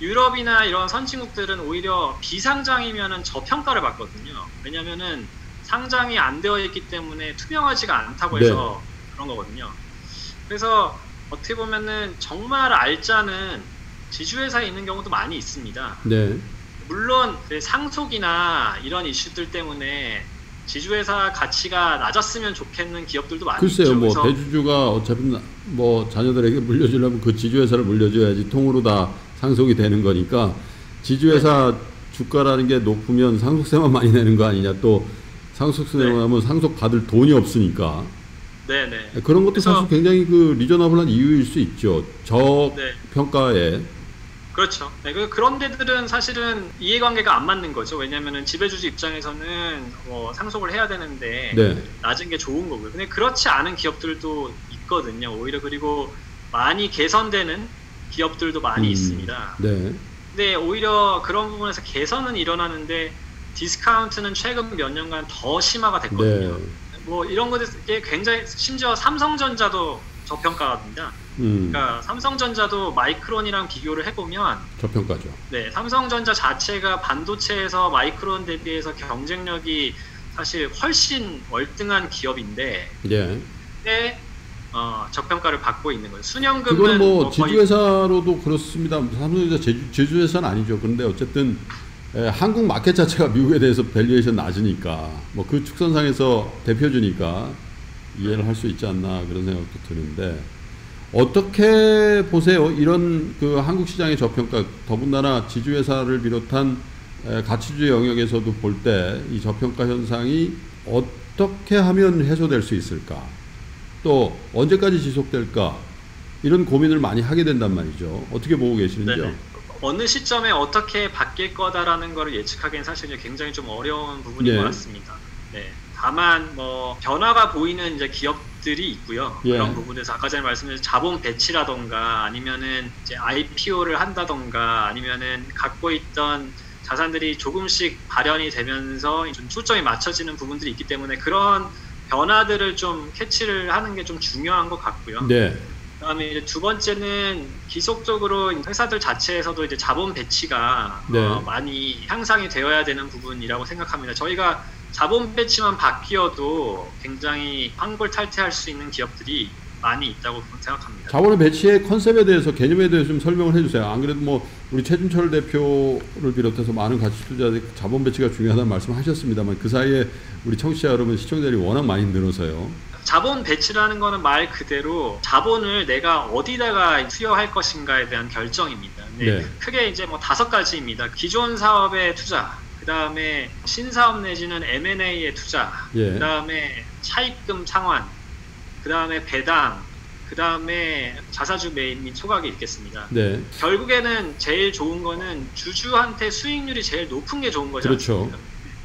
유럽이나 이런 선진국들은 오히려 비상장이면은 저평가를 받거든요. 왜냐면은 상장이 안 되어 있기 때문에 투명하지가 않다고 해서 네. 그런 거거든요. 그래서 어떻게 보면은 정말 알짜는 지주회사에 있는 경우도 많이 있습니다. 네. 물론 상속이나 이런 이슈들 때문에 지주회사 가치가 낮았으면 좋겠는 기업들도 많이 글쎄요, 있죠. 뭐 대주주가 어차피 뭐 자녀들에게 물려주려면 그 지주회사를 물려줘야지 통으로 다 상속이 되는 거니까 지주회사 네. 주가라는 게 높으면 상속세만 많이 내는 거 아니냐. 또 상속세만 하면 네. 상속 받을 돈이 없으니까. 네네. 그런 것도 사실 굉장히 그 리저너블한 이유일 수 있죠. 저평가에. 네. 그렇죠. 네, 그런 데들은 사실은 이해관계가 안 맞는 거죠. 왜냐하면 지배주주 입장에서는 뭐 상속을 해야 되는데 네. 낮은 게 좋은 거고요. 근데 그렇지 않은 기업들도 있거든요. 오히려 그리고 많이 개선되는 기업들도 많이 음, 있습니다. 네. 근데 오히려 그런 부분에서 개선은 일어나는데 디스카운트는 최근 몇 년간 더 심화가 됐거든요. 네. 뭐 이런 것에 굉장히 심지어 삼성전자도 저평가입니다. 음. 그러니까 삼성전자도 마이크론이랑 비교를 해보면 저평가죠. 네, 삼성전자 자체가 반도체에서 마이크론 대비해서 경쟁력이 사실 훨씬 월등한 기업인데, 예. 네, 어, 저평가를 받고 있는 거예요. 순연금은 그건 뭐, 뭐 지주회사로도 그렇습니다. 삼성전자 제주, 제주회사는 아니죠. 그런데 어쨌든 에, 한국 마켓 자체가 미국에 대해서 밸류에이션 낮으니까 뭐 그 축선상에서 대표주니까 이해를 할 수 있지 않나 그런 생각도 드는데. 어떻게 보세요? 이런 그 한국 시장의 저평가, 더군다나 지주회사를 비롯한 가치주의 영역에서도 볼 때 이 저평가 현상이 어떻게 하면 해소될 수 있을까? 또 언제까지 지속될까? 이런 고민을 많이 하게 된단 말이죠. 어떻게 보고 계시는지요? 네네. 어느 시점에 어떻게 바뀔 거다라는 걸 예측하기는 사실 굉장히 좀 어려운 부분인 네. 것 같습니다. 네. 다만 뭐 변화가 보이는 이제 기업들이 있고요. 예. 그런 부분에서 아까 전에 말씀드린 자본 배치라던가 아니면은 이제 아이피오를 한다던가 아니면은 갖고 있던 자산들이 조금씩 발현이 되면서 좀 초점이 맞춰지는 부분들이 있기 때문에 그런 변화들을 좀 캐치를 하는 게 좀 중요한 것 같고요. 네. 그다음에 이제 두 번째는 기속적으로 회사들 자체에서도 이제 자본 배치가 네. 어, 많이 향상이 되어야 되는 부분이라고 생각합니다. 저희가 자본 배치만 바뀌어도 굉장히 환골탈퇴할 수 있는 기업들이 많이 있다고 생각합니다. 자본의 배치의 컨셉에 대해서, 개념에 대해서 좀 설명을 해주세요. 안 그래도 뭐 우리 최준철 대표를 비롯해서 많은 가치투자자들이 자본 배치가 중요하다는 말씀하셨습니다만 그 사이에 우리 청취자 여러분, 시청자들이 워낙 많이 늘어서요. 자본 배치라는 거는 말 그대로 자본을 내가 어디다가 투여할 것인가에 대한 결정입니다. 네. 크게 이제 뭐 다섯 가지입니다. 기존 사업에 투자, 그 다음에 신사업 내지는 엠 앤 에이에 투자, 예. 그 다음에 차입금 상환, 그 다음에 배당, 그 다음에 자사주 매입 및 소각이 있겠습니다. 네. 결국에는 제일 좋은 거는 주주한테 수익률이 제일 높은 게 좋은 거죠. 그렇죠.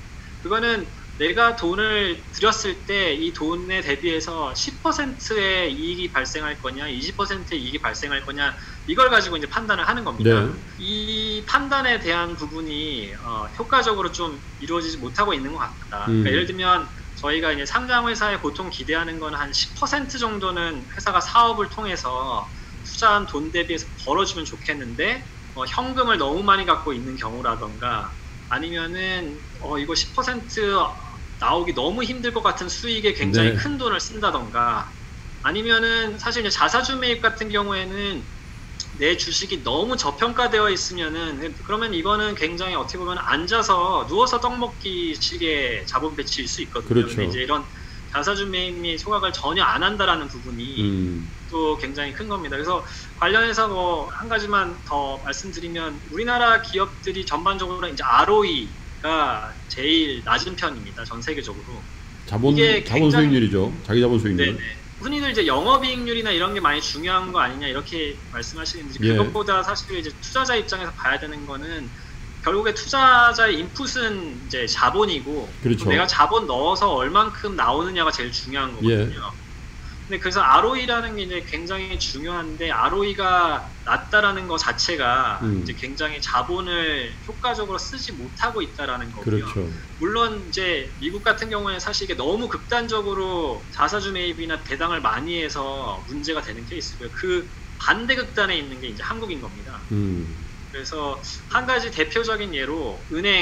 그거는 내가 돈을 들였을 때 이 돈에 대비해서 십 퍼센트의 이익이 발생할 거냐, 이십 퍼센트의 이익이 발생할 거냐, 이걸 가지고 이제 판단을 하는 겁니다. 네. 이 판단에 대한 부분이 어, 효과적으로 좀 이루어지지 못하고 있는 것 같다. 음. 그러니까 예를 들면 저희가 이제 상장 회사에 보통 기대하는 건 한 십 퍼센트 정도는 회사가 사업을 통해서 투자한 돈 대비해서 벌어주면 좋겠는데 어, 현금을 너무 많이 갖고 있는 경우라던가 아니면은 어, 이거 십 퍼센트 나오기 너무 힘들 것 같은 수익에 굉장히 네. 큰 돈을 쓴다던가 아니면은 사실 이제 자사주 매입 같은 경우에는 내 주식이 너무 저평가되어 있으면은 그러면 이거는 굉장히 어떻게 보면 앉아서 누워서 떡 먹기 식의 자본 배치일 수 있거든요. 그렇죠. 근데 이제 이런 자사주 매입 및 소각을 전혀 안 한다라는 부분이 음. 또 굉장히 큰 겁니다. 그래서 관련해서 뭐 한 가지만 더 말씀드리면 우리나라 기업들이 전반적으로 이제 알 오 이가 제일 낮은 편입니다. 전 세계적으로. 자본 자본 수익률이죠. 자기 자본 수익률. 네네. 흔히들 이제 영업이익률이나 이런 게 많이 중요한 거 아니냐 이렇게 말씀하시는데 예. 그것보다 사실 이제 투자자 입장에서 봐야 되는 거는 결국에 투자자의 인풋은 이제 자본이고 그렇죠. 내가 자본 넣어서 얼만큼 나오느냐가 제일 중요한 거거든요. 예. 근데 그래서 알 오 이라는 게 이제 굉장히 중요한데 알 오 이가 낮다라는 것 자체가 음. 이제 굉장히 자본을 효과적으로 쓰지 못하고 있다라는 거고요. 그렇죠. 물론 이제 미국 같은 경우에 사실 이게 너무 극단적으로 자사주 매입이나 배당을 많이 해서 문제가 되는 케이스고요. 그 반대 극단에 있는 게 이제 한국인 겁니다. 음. 그래서 한 가지 대표적인 예로 은행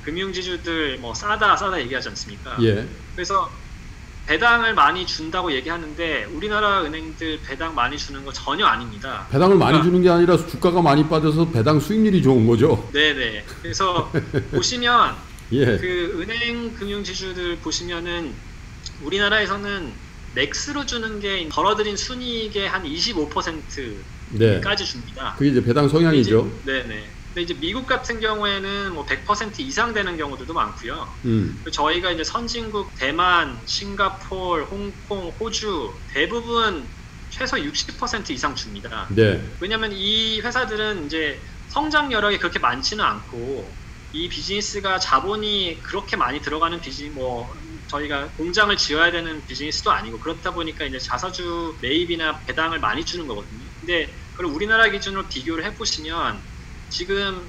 금융지주들 뭐 싸다 싸다 얘기하지 않습니까? 예. 그래서 배당을 많이 준다고 얘기하는데 우리나라 은행들 배당 많이 주는 거 전혀 아닙니다. 배당을 많이 그러니까, 주는 게 아니라 주가가 많이 빠져서 배당 수익률이 좋은 거죠. 네네. 그래서 보시면 예. 그 은행 금융지주들 보시면은 우리나라에서는 맥스로 주는 게 벌어들인 순이익의 한 이십오 퍼센트까지 네. 줍니다. 그게 이제 배당 성향이죠. 이제, 네네. 근데 이제 미국 같은 경우에는 뭐 백 퍼센트 이상 되는 경우들도 많고요. 음. 저희가 이제 선진국 대만, 싱가포르, 홍콩, 호주 대부분 최소 육십 퍼센트 이상 줍니다. 네. 왜냐하면 이 회사들은 이제 성장 여력이 그렇게 많지는 않고 이 비즈니스가 자본이 그렇게 많이 들어가는 비즈니스 뭐 저희가 공장을 지어야 되는 비즈니스도 아니고 그렇다 보니까 이제 자사주 매입이나 배당을 많이 주는 거거든요. 근데 그걸 우리나라 기준으로 비교를 해보시면 지금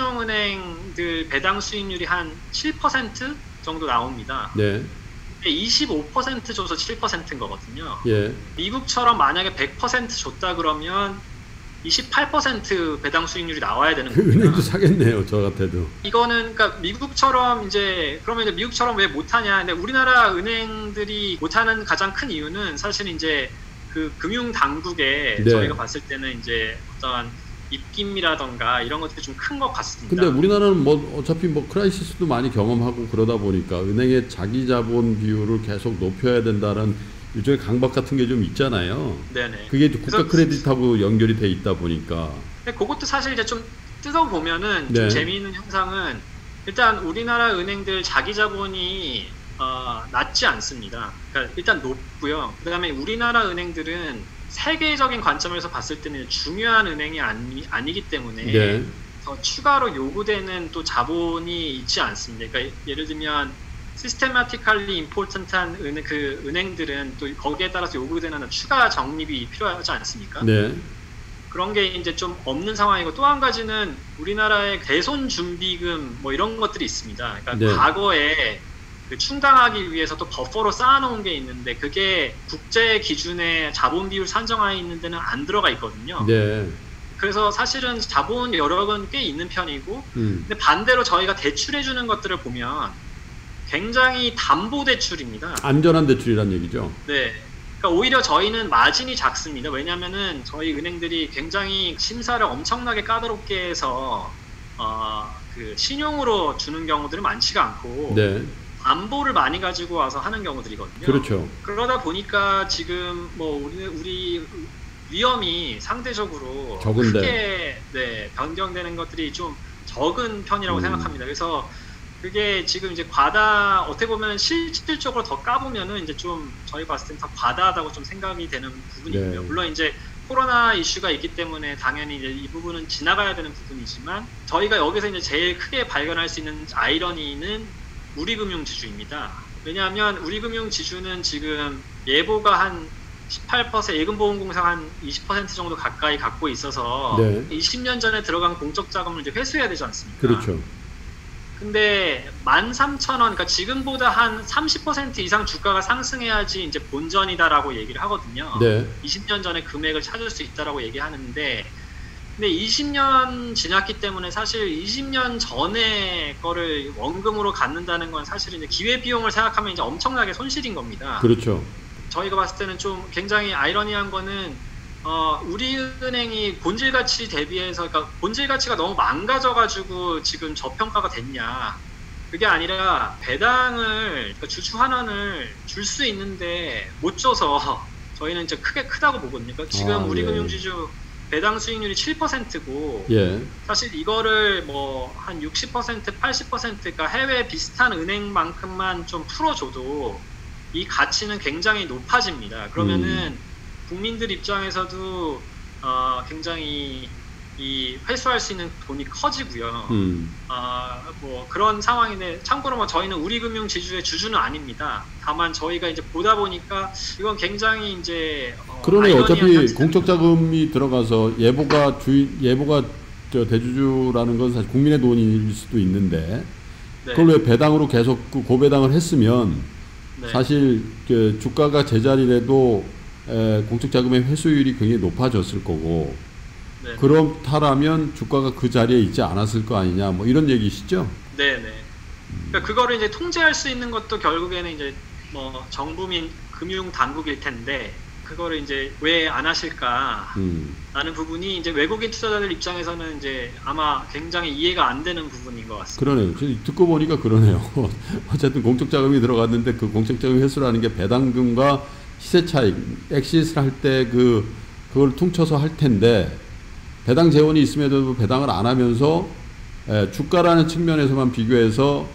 시중은행들 배당 수익률이 한 칠 퍼센트 정도 나옵니다. 네. 이십오 퍼센트 줘서 칠 퍼센트인 거거든요. 예. 미국처럼 만약에 백 퍼센트 줬다 그러면 이십팔 퍼센트 배당 수익률이 나와야 되는 거예요. 은행도 사겠네요, 저 같아도. 이거는 그러니까 미국처럼 이제 그러면 이제 미국처럼 왜 못하냐? 근데 우리나라 은행들이 못하는 가장 큰 이유는 사실 이제 그 금융 당국에 네. 저희가 봤을 때는 이제 어떤 입김이라던가 이런 것들이 좀 큰 것 같습니다. 근데 우리나라는 뭐 어차피 뭐 크라이시스도 많이 경험하고 그러다 보니까 은행의 자기 자본 비율을 계속 높여야 된다는 일종의 강박 같은 게 좀 있잖아요. 네네. 그게 국가 크레딧하고 연결이 돼 있다 보니까. 근데 그것도 사실 이제 좀 뜯어보면은 네. 좀 재미있는 현상은 일단 우리나라 은행들 자기 자본이 어, 낮지 않습니다. 그러니까 일단 높고요. 그 다음에 우리나라 은행들은 세계적인 관점에서 봤을 때는 중요한 은행이 아니, 아니기 때문에 네. 더 추가로 요구되는 또 자본이 있지 않습니다. 그러니까 예를 들면 시스테마티컬리 임포턴트한 은, 그 은행들은 또 거기에 따라서 요구되는 추가 적립이 필요하지 않습니까? 네. 그런 게 이제 좀 없는 상황이고 또 한 가지는 우리나라의 대손 준비금 뭐 이런 것들이 있습니다. 그러니까 네. 과거에 그 충당하기 위해서 또 버퍼로 쌓아놓은 게 있는데 그게 국제 기준의 자본 비율 산정하에 있는 데는 안 들어가 있거든요. 네. 그래서 사실은 자본 여력은 꽤 있는 편이고 음. 근데 반대로 저희가 대출해주는 것들을 보면 굉장히 담보 대출입니다. 안전한 대출이란 얘기죠. 네. 그러니까 오히려 저희는 마진이 작습니다. 왜냐하면은 저희 은행들이 굉장히 심사를 엄청나게 까다롭게 해서 어, 그 신용으로 주는 경우들은 많지가 않고 네. 담보를 많이 가지고 와서 하는 경우들이거든요. 그렇죠. 그러다 보니까 지금 뭐 우리, 우리 위험이 상대적으로 적은데. 크게 네, 변경되는 것들이 좀 적은 편이라고 음. 생각합니다. 그래서 그게 지금 이제 과다 어떻게 보면 실질적으로 더 까보면은 이제 좀 저희 봤을 땐 더 과다하다고 좀 생각이 되는 부분이고요. 네. 물론 이제 코로나 이슈가 있기 때문에 당연히 이제 이 부분은 지나가야 되는 부분이지만 저희가 여기서 이제 제일 크게 발견할 수 있는 아이러니는 우리금융지주입니다. 왜냐하면 우리금융지주는 지금 예보가 한 십팔 퍼센트, 예금보험공사가 한 이십 퍼센트 정도 가까이 갖고 있어서 네. 이십 년 전에 들어간 공적 자금을 이제 회수해야 되지 않습니까? 그렇죠. 근데 만 삼천 원, 그러니까 지금보다 한 삼십 퍼센트 이상 주가가 상승해야지 이제 본전이다라고 얘기를 하거든요. 네. 이십 년 전에 금액을 찾을 수 있다라고 얘기하는데, 근데 이십 년 지났기 때문에 사실 이십 년 전에 거를 원금으로 갖는다는 건 사실은 이제 기회 비용을 생각하면 이제 엄청나게 손실인 겁니다. 그렇죠. 저희가 봤을 때는 좀 굉장히 아이러니한 거는 어, 우리은행이 본질 가치 대비해서, 그러니까 본질 가치가 너무 망가져가지고 지금 저평가가 됐냐. 그게 아니라 배당을, 그러니까 주주 환원을 줄 수 있는데 못 줘서 저희는 이제 크게 크다고 보거든요. 그러니까 지금 아, 우리금융지주 배당 수익률이 칠 퍼센트고, 예. 사실 이거를 뭐 한 육십 퍼센트, 팔십 퍼센트, 그러니까 해외 비슷한 은행만큼만 좀 풀어줘도 이 가치는 굉장히 높아집니다. 그러면은 음. 국민들 입장에서도 어, 굉장히 이 회수할 수 있는 돈이 커지고요. 음. 어, 뭐 그런 상황인데 참고로 뭐 저희는 우리금융지주의 주주는 아닙니다. 다만 저희가 이제 보다 보니까 이건 굉장히 이제 어, 그러네. 어차피 공적 자금이 들어가서 예보가 주인 예보가 저 대주주라는 건 사실 국민의 돈일 수도 있는데 네. 그걸 왜 배당으로 계속 고배당을 했으면 네. 사실 그 주가가 제자리라도 에, 공적 자금의 회수율이 굉장히 높아졌을 거고 네. 그렇다라면 주가가 그 자리에 있지 않았을 거 아니냐 뭐 이런 얘기시죠? 네네. 그러니까 그거를 이제 통제할 수 있는 것도 결국에는 이제 뭐 정부민 금융 당국일 텐데 그거를 이제 왜 안 하실까? 음. 라는 부분이 이제 외국인 투자자들 입장에서는 이제 아마 굉장히 이해가 안 되는 부분인 것 같습니다. 그러네요. 듣고 보니까 그러네요. 어쨌든 공적 자금이 들어갔는데 그 공적 자금 회수라는 게 배당금과 시세 차익, 엑시스를 할 때 그 그걸 퉁쳐서 할 텐데 배당 재원이 있음에도 배당을 안 하면서 에, 주가라는 측면에서만 비교해서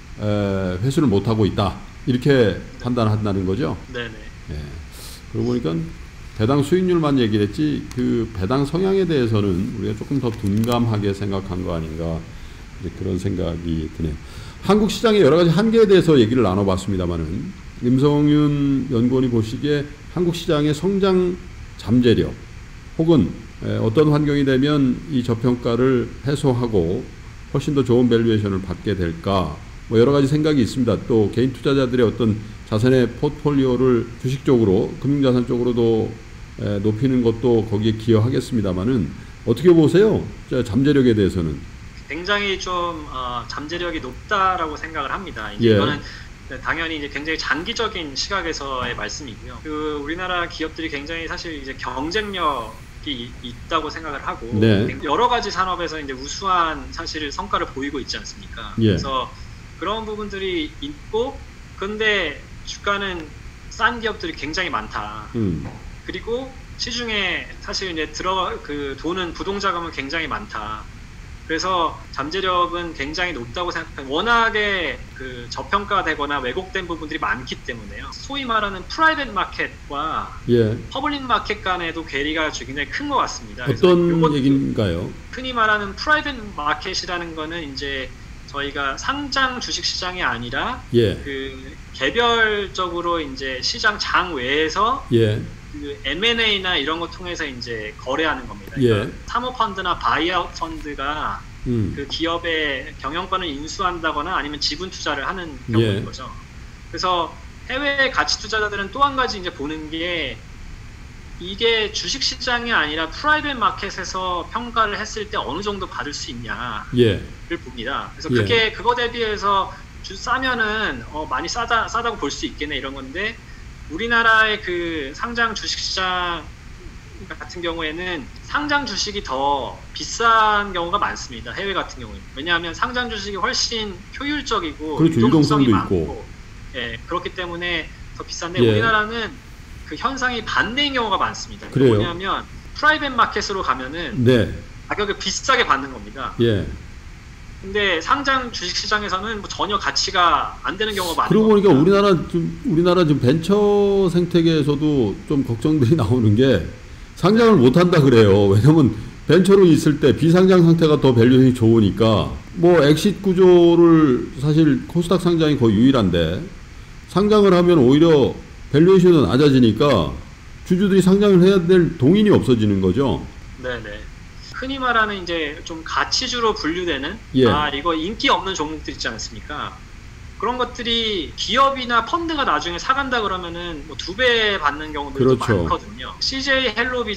에, 회수를 못 하고 있다. 이렇게 네. 판단한다는 거죠. 네네. 예. 그러고 보니까 배당 수익률만 얘기를 했지 그 배당 성향에 대해서는 우리가 조금 더 둔감하게 생각한 거 아닌가 그런 생각이 드네요. 한국 시장의 여러 가지 한계에 대해서 얘기를 나눠봤습니다만은 임성윤 연구원이 보시기에 한국 시장의 성장 잠재력 혹은 어떤 환경이 되면 이 저평가를 해소하고 훨씬 더 좋은 밸류에이션을 받게 될까 뭐 여러 가지 생각이 있습니다. 또 개인 투자자들의 어떤 자산의 포트폴리오를 주식 쪽으로 금융자산 쪽으로도 에, 높이는 것도 거기에 기여하겠습니다만은 어떻게 보세요? 잠재력에 대해서는 굉장히 좀 어, 잠재력이 높다라고 생각을 합니다. 이제 예. 이거는 당연히 이제 굉장히 장기적인 시각에서의 말씀이고요. 그 우리나라 기업들이 굉장히 사실 이제 경쟁력이 있다고 생각을 하고 네. 여러 가지 산업에서 이제 우수한 사실 성과를 보이고 있지 않습니까? 예. 그래서 그런 부분들이 있고 근데 주가는 싼 기업들이 굉장히 많다. 음. 그리고 시중에 사실 이제 들어가 그 돈은 부동자금은 굉장히 많다. 그래서 잠재력은 굉장히 높다고 생각해요. 워낙에 그 저평가되거나 왜곡된 부분들이 많기 때문에요. 소위 말하는 프라이빗 마켓과 예. 퍼블릭 마켓 간에도 괴리가 굉장히 큰 것 같습니다. 어떤 얘기인가요? 흔히 말하는 프라이빗 마켓이라는 거는 이제 저희가 상장 주식 시장이 아니라 예. 그 개별적으로 이제 시장 장 외에서 예. 그 엠 앤 에이나 이런 거 통해서 이제 거래하는 겁니다. 그러니까 예. 사모펀드나 바이아웃 펀드가 음. 그 기업의 경영권을 인수한다거나 아니면 지분 투자를 하는 경우인 예. 거죠. 그래서 해외 가치 투자자들은 또 한 가지 이제 보는 게 이게 주식 시장이 아니라 프라이빗 마켓에서 평가를 했을 때 어느 정도 받을 수 있냐를 예. 봅니다. 그래서 예. 그게 그거 대비해서 주 싸면은 어 많이 싸다 싸다고 볼 수 있겠네 이런 건데 우리나라의 그 상장 주식 시장 같은 경우에는 상장 주식이 더 비싼 경우가 많습니다. 해외 같은 경우에는. 왜냐하면 상장 주식이 훨씬 효율적이고 그렇죠. 유동성이 많고 있고. 예, 그렇기 때문에 더 비싼데 예. 우리나라는 그 현상이 반대인 경우가 많습니다. 그래요. 뭐냐면 프라이빗 마켓으로 가면은 네. 가격을 비싸게 받는 겁니다. 예. 근데 상장 주식 시장에서는 뭐 전혀 가치가 안 되는 경우가 많아요. 그러고 보니까 우리나라 좀 우리나라 지금 벤처 생태계에서도 좀 걱정들이 나오는 게 상장을 못 한다 그래요. 왜냐면 벤처로 있을 때 비상장 상태가 더 밸류에이션이 좋으니까 뭐 엑시트 구조를 사실 코스닥 상장이 거의 유일한데 상장을 하면 오히려 밸류에이션은 낮아지니까 주주들이 상장을 해야 될 동인이 없어지는 거죠. 네네. 흔히 말하는 이제 좀 가치주로 분류되는 예. 아 이거 인기 없는 종목들 있지 않습니까? 그런 것들이 기업이나 펀드가 나중에 사간다 그러면은 뭐 두 배 받는 경우들도 그렇죠. 많거든요. 씨제이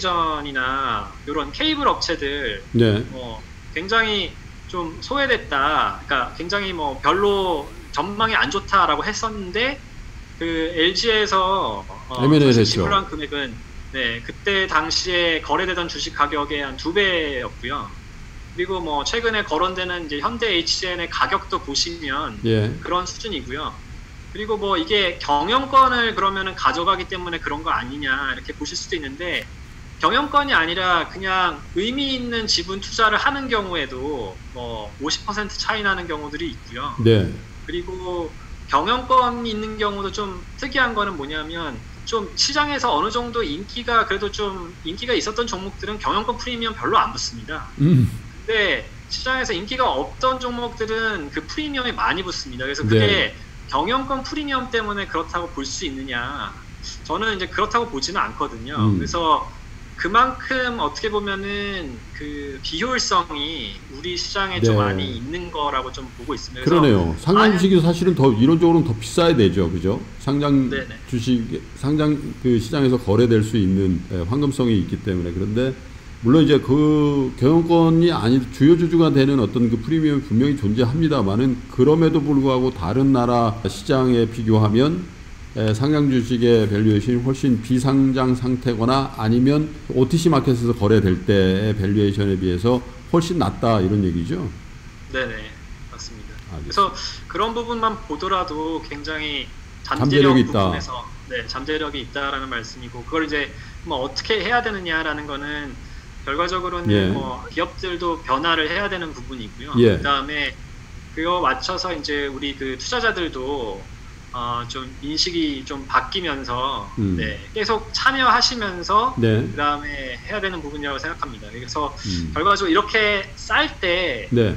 헬로비전이나 이런 케이블 업체들 네. 뭐 굉장히 좀 소외됐다. 그러니까 굉장히 뭐 별로 전망이 안 좋다라고 했었는데 그 엘지에서 어, 엠 앤 에이를 했죠. 지불한 금액은 네, 그때 당시에 거래되던 주식 가격의 한 두 배였고요. 그리고 뭐 최근에 거론되는 이제 현대 에이치엔의 가격도 보시면 예. 그런 수준이고요. 그리고 뭐 이게 경영권을 그러면은 가져가기 때문에 그런 거 아니냐 이렇게 보실 수도 있는데 경영권이 아니라 그냥 의미 있는 지분 투자를 하는 경우에도 뭐 오십 퍼센트 차이 나는 경우들이 있고요. 네. 그리고 경영권이 있는 경우도 좀 특이한 거는 뭐냐면 좀 시장에서 어느 정도 인기가 그래도 좀 인기가 있었던 종목들은 경영권 프리미엄 별로 안 붙습니다. 음. 근데 시장에서 인기가 없던 종목들은 그 프리미엄이 많이 붙습니다. 그래서 그게 네. 경영권 프리미엄 때문에 그렇다고 볼 수 있느냐? 저는 이제 그렇다고 보지는 않거든요. 음. 그래서 그만큼 어떻게 보면은 그 비효율성이 우리 시장에 네. 좀 많이 있는 거라고 좀 보고 있습니다. 그러네요. 상장 주식이 사실은 더 이론적으로는 더 비싸야 되죠, 그죠? 상장 네네. 주식 상장 그 시장에서 거래될 수 있는 황금성이 있기 때문에 그런데 물론 이제 그 경영권이 아니 주요 주주가 되는 어떤 그 프리미엄이 분명히 존재합니다만은 그럼에도 불구하고 다른 나라 시장에 비교하면 에, 상장 주식의 밸류에이션이 훨씬 비상장 상태거나 아니면 오티씨 마켓에서 거래될 때의 밸류에이션에 비해서 훨씬 낮다 이런 얘기죠. 네네 맞습니다. 알겠습니다. 그래서 그런 부분만 보더라도 굉장히 잠재력 잠재력이 있다. 부분에서 네, 잠재력이 있다라는 말씀이고 그걸 이제 뭐 어떻게 해야 되느냐라는 거는 결과적으로는 예. 뭐 기업들도 변화를 해야 되는 부분이고요. 예. 그다음에 그거 맞춰서 이제 우리 그 투자자들도 어, 좀 인식이 좀 바뀌면서 음. 네, 계속 참여하시면서 네. 그다음에 해야 되는 부분이라고 생각합니다. 그래서 음. 결과적으로 이렇게 쌀 때 네.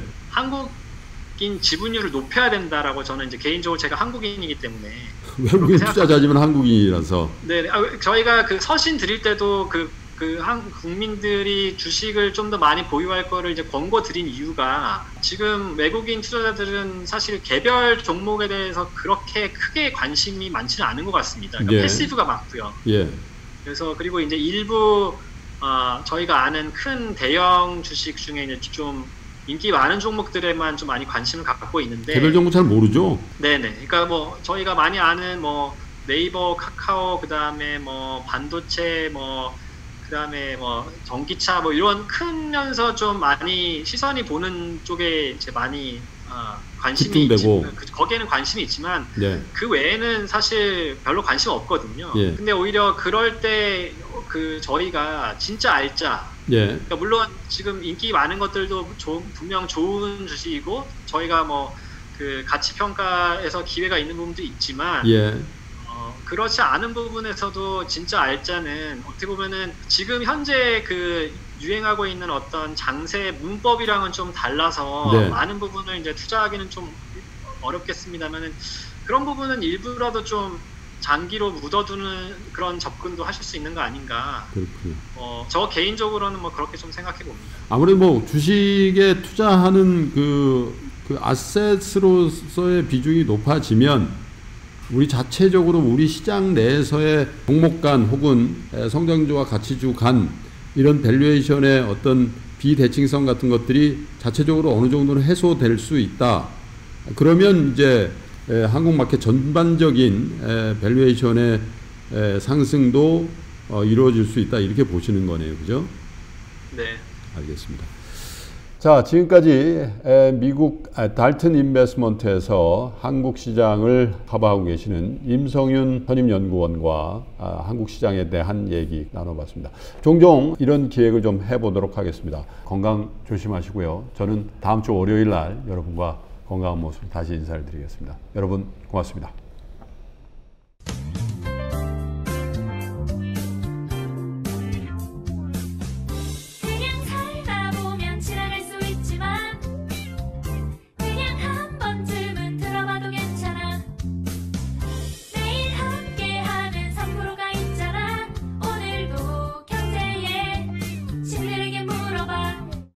한국인 지분율을 높여야 된다라고 저는 이제 개인적으로 제가 한국인이기 때문에 외국인 투자자지만 한국인이라서 네, 아, 저희가 그 서신 드릴 때도 그 그 한 국민들이 주식을 좀 더 많이 보유할 거를 이제 권고 드린 이유가 지금 외국인 투자자들은 사실 개별 종목에 대해서 그렇게 크게 관심이 많지는 않은 것 같습니다. 그러니까 예. 패시브가 많고요. 예. 그래서 그리고 이제 일부 어, 저희가 아는 큰 대형 주식 중에 이제 좀 인기 많은 종목들에만 좀 많이 관심을 갖고 있는데 개별 종목 잘 모르죠. 네네. 그러니까 뭐 저희가 많이 아는 뭐 네이버, 카카오, 그 다음에 뭐 반도체, 뭐 그 다음에 뭐 전기차 뭐 이런 크면서 좀 많이 시선이 보는 쪽에 이제 많이 어, 관심이 집중되고. 있지만, 그, 거기에는 관심이 있지만 네. 그 외에는 사실 별로 관심 없거든요. 예. 근데 오히려 그럴 때 그 저희가 진짜 알짜. 예. 그러니까 물론 지금 인기 많은 것들도 조, 분명 좋은 주식이고 저희가 뭐 그 가치 평가에서 기회가 있는 부분도 있지만 예. 어, 그렇지 않은 부분에서도 진짜 알짜는 어떻게 보면은 지금 현재 그 유행하고 있는 어떤 장세 문법이랑은 좀 달라서 네. 많은 부분을 이제 투자하기는 좀 어렵겠습니다만은 그런 부분은 일부라도 좀 장기로 묻어두는 그런 접근도 하실 수 있는 거 아닌가. 그렇군요. 어, 저 개인적으로는 뭐 그렇게 좀 생각해 봅니다. 아무래도 뭐 주식에 투자하는 그, 그 아셋으로서의 비중이 높아지면 우리 자체적으로 우리 시장 내에서의 종목 간 혹은 성장주와 가치주 간 이런 밸류에이션의 어떤 비대칭성 같은 것들이 자체적으로 어느 정도는 해소될 수 있다. 그러면 이제 한국 마켓 전반적인 밸류에이션의 상승도 이루어질 수 있다. 이렇게 보시는 거네요. 그죠? 네. 알겠습니다. 자, 지금까지 미국 달튼 인베스트먼트에서 한국 시장을 커버하고 계시는 임성윤 선임연구원과 한국 시장에 대한 얘기 나눠봤습니다. 종종 이런 기획을 좀 해보도록 하겠습니다. 건강 조심하시고요. 저는 다음 주 월요일 날 여러분과 건강한 모습 다시 인사를 드리겠습니다. 여러분 고맙습니다.